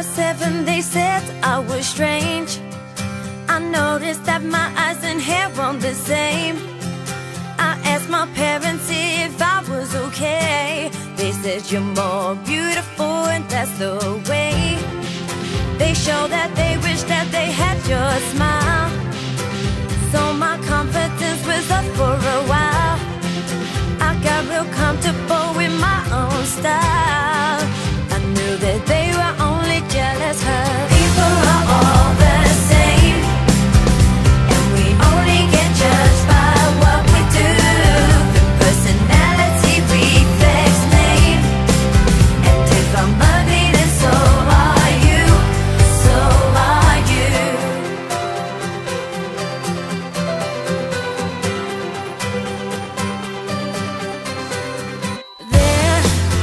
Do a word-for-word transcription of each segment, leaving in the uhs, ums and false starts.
seven, they said I was strange. I noticed that my eyes and hair weren't the same. I asked my parents if I was okay. They said you're more beautiful and that's the way. They show that they wish that they had your smile. So my confidence was up for a while. I got real comfortable with my own style. I knew that they were only jealous. Her people are all the same, and we only get judged by what we do. Personality reflects name, and if I'm ugly, then so are you. So are you. There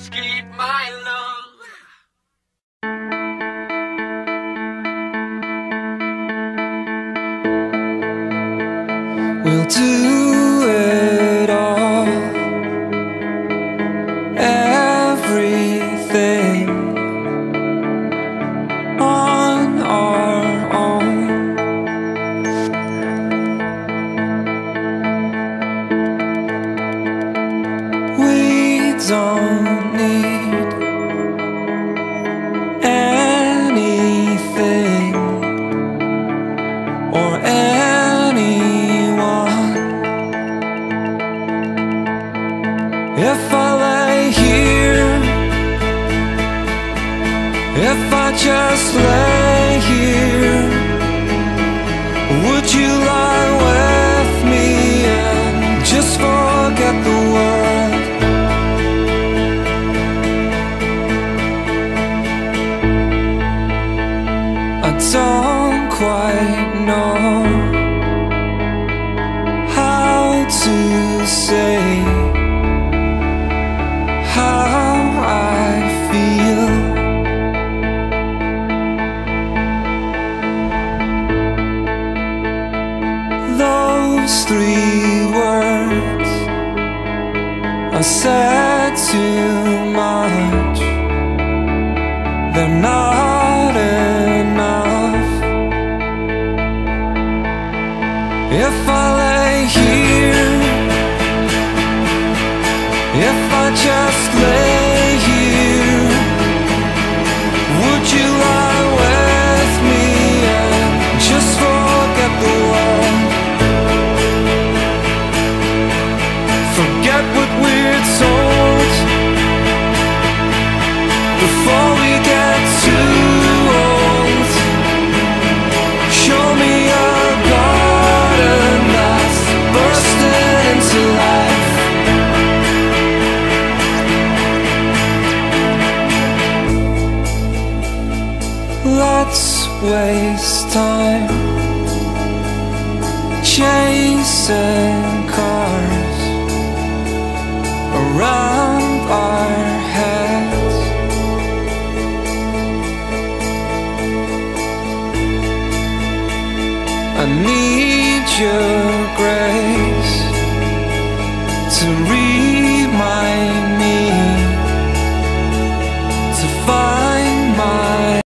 Just keep my love. We'll do it all, everything on our own. We don't need anything or anyone. If I lay here, if I just lay here, would you lie with me and just forget the world? I don't quite know how to say how I feel. Those three words I said too much. They're not enough. If I lay here, if I just lay here, would you lie with me and just forget the world? Forget what we're told before we get too old. Show me a garden that's bursting into life. Let's waste time chasing cars around